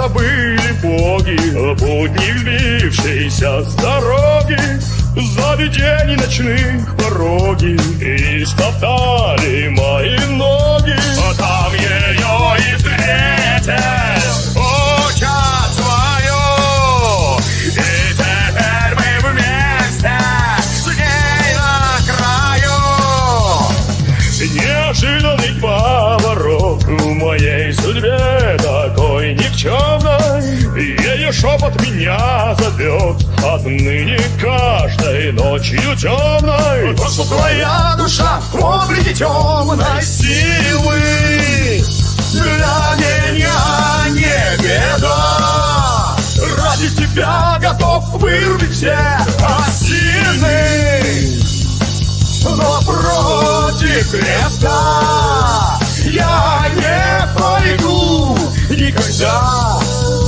забыли боги, будни сбившиеся с дороги, заведений ночных пороги, и стоптали мои ноги. А там ее и встретил учат свою, и теперь мы вместе с ней на краю. Неожиданный поворот в моей судьбе такой никчемной, ее шепот меня зовет отныне каждой ночью темной. То, что твоя душа в облике темной силы, для меня не беда. Ради тебя готов вырубить все осины, но против креста я не пойду никогда.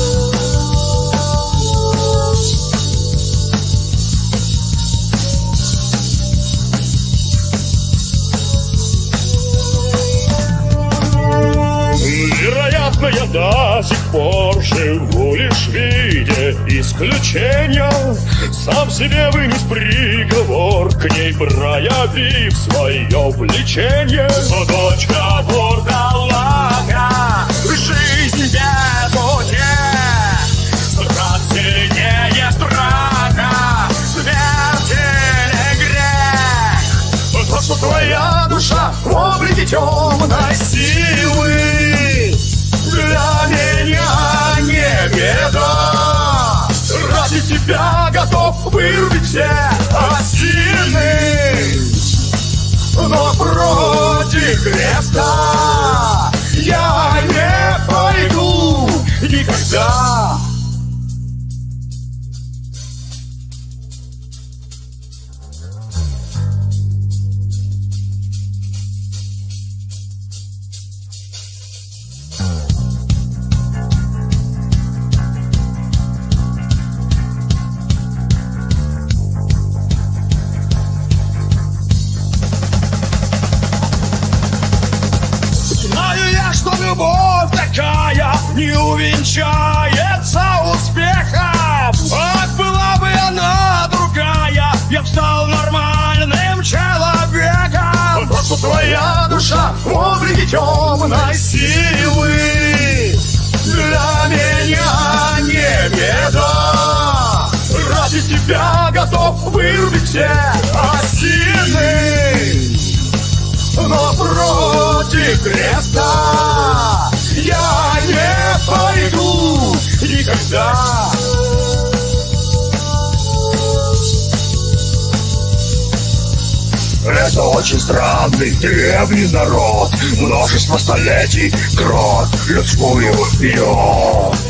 Вероятно, я до сих пор живу лишь в виде исключения, сам себе вынес приговор, к ней проявив свое влечение. Но дочка вурдалака, жизнь без пути, страх сильнее страха, смертельный грех. То, что твоя душа в облике темной силы, для меня не беда. Ради тебя готов вырубить все осины, но против креста я не пойду никогда. Любовь такая не увенчается успехом. Ах, была бы она другая, я б стал нормальным человеком. То, что твоя душа в облике темной силы, для меня не беда. Ради тебя готов вырубить все осины, но против креста я не пойду никогда. Это очень странный древний народ, множество столетий кровь людскую пьет.